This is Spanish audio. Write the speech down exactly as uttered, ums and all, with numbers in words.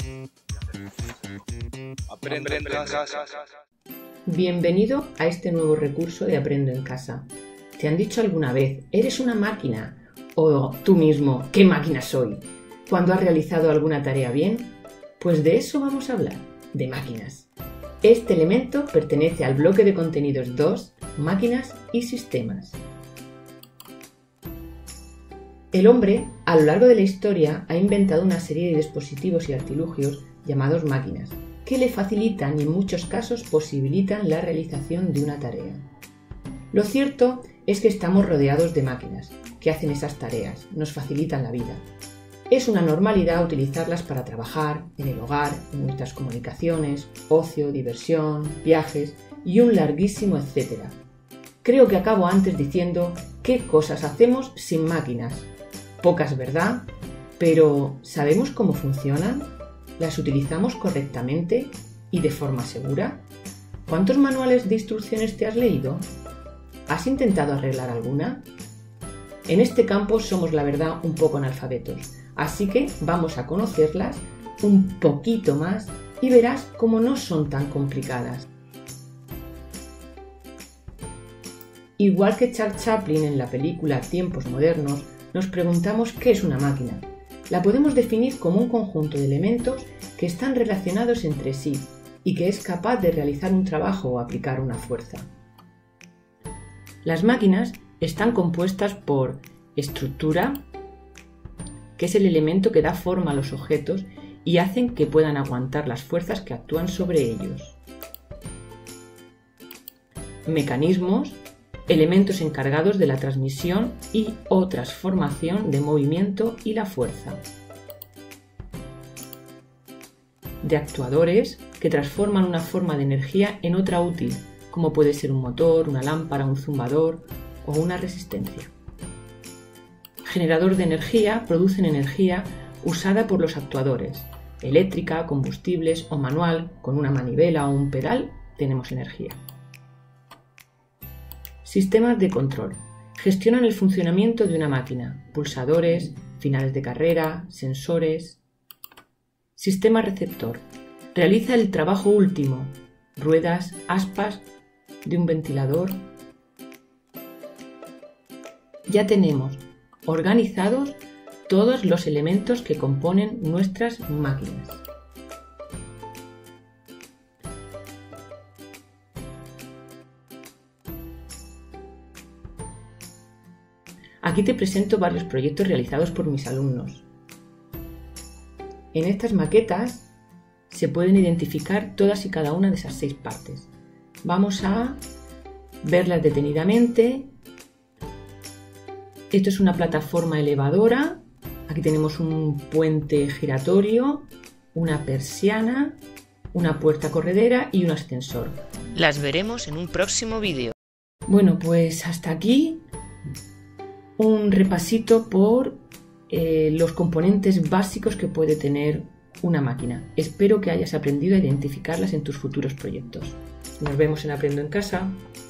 Aprendo en casa. Bienvenido a este nuevo recurso de Aprendo en Casa. ¿Te han dicho alguna vez, eres una máquina? O tú mismo, ¿qué máquina soy? ¿Cuándo has realizado alguna tarea bien? Pues de eso vamos a hablar, de máquinas. Este elemento pertenece al bloque de contenidos dos, máquinas y sistemas. El hombre, a lo largo de la historia, ha inventado una serie de dispositivos y artilugios llamados máquinas, que le facilitan y en muchos casos posibilitan la realización de una tarea. Lo cierto es que estamos rodeados de máquinas que hacen esas tareas, nos facilitan la vida. Es una normalidad utilizarlas para trabajar, en el hogar, en nuestras comunicaciones, ocio, diversión, viajes y un larguísimo etcétera. Creo que acabo antes diciendo qué cosas hacemos sin máquinas. Pocas, ¿verdad? Pero ¿sabemos cómo funcionan? ¿Las utilizamos correctamente y de forma segura? ¿Cuántos manuales de instrucciones te has leído? ¿Has intentado arreglar alguna? En este campo somos, la verdad, un poco analfabetos, así que vamos a conocerlas un poquito más y verás cómo no son tan complicadas. Igual que Charles Chaplin en la película Tiempos modernos, nos preguntamos qué es una máquina. La podemos definir como un conjunto de elementos que están relacionados entre sí y que es capaz de realizar un trabajo o aplicar una fuerza. Las máquinas están compuestas por estructura, que es el elemento que da forma a los objetos y hacen que puedan aguantar las fuerzas que actúan sobre ellos. Mecanismos, elementos encargados de la transmisión y o transformación de movimiento y la fuerza. De actuadores, que transforman una forma de energía en otra útil, como puede ser un motor, una lámpara, un zumbador o una resistencia. Generador de energía, producen energía usada por los actuadores. Eléctrica, combustibles o manual, con una manivela o un pedal, tenemos energía. Sistemas de control. Gestionan el funcionamiento de una máquina. Pulsadores, finales de carrera, sensores. Sistema receptor. Realiza el trabajo último. Ruedas, aspas de un ventilador. Ya tenemos organizados todos los elementos que componen nuestras máquinas. Aquí te presento varios proyectos realizados por mis alumnos. En estas maquetas se pueden identificar todas y cada una de esas seis partes. Vamos a verlas detenidamente. Esto es una plataforma elevadora. Aquí tenemos un puente giratorio, una persiana, una puerta corredera y un ascensor. Las veremos en un próximo vídeo. Bueno, pues hasta aquí un repasito por eh, los componentes básicos que puede tener una máquina. Espero que hayas aprendido a identificarlas en tus futuros proyectos. Nos vemos en Aprendo en Casa.